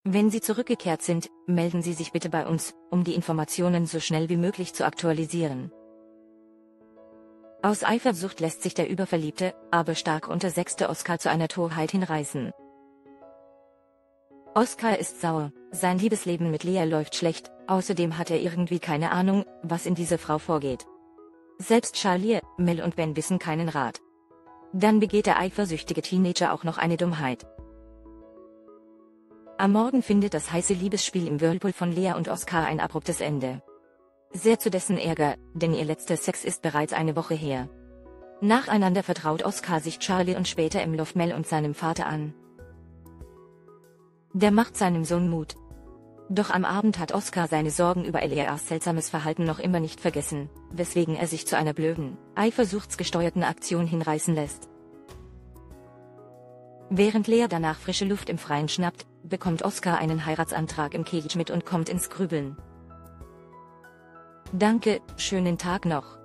Wenn Sie zurückgekehrt sind, melden Sie sich bitte bei uns, um die Informationen so schnell wie möglich zu aktualisieren. Aus Eifersucht lässt sich der überverliebte, aber stark untersechste Oscar zu einer Torheit hinreißen. Oscar ist sauer, sein Liebesleben mit Lea läuft schlecht, außerdem hat er irgendwie keine Ahnung, was in dieser Frau vorgeht. Selbst Charlie, Mel und Ben wissen keinen Rat. Dann begeht der eifersüchtige Teenager auch noch eine Dummheit. Am Morgen findet das heiße Liebesspiel im Whirlpool von Lea und Oscar ein abruptes Ende. Sehr zu dessen Ärger, denn ihr letzter Sex ist bereits eine Woche her. Nacheinander vertraut Oscar sich Charlie und später im Loft Mel und seinem Vater an. Der macht seinem Sohn Mut. Doch am Abend hat Oscar seine Sorgen über Leas seltsames Verhalten noch immer nicht vergessen, weswegen er sich zu einer blöden, eifersuchtsgesteuerten Aktion hinreißen lässt. Während Lea danach frische Luft im Freien schnappt, bekommt Oscar einen Heiratsantrag im Cage mit und kommt ins Grübeln. Danke, schönen Tag noch.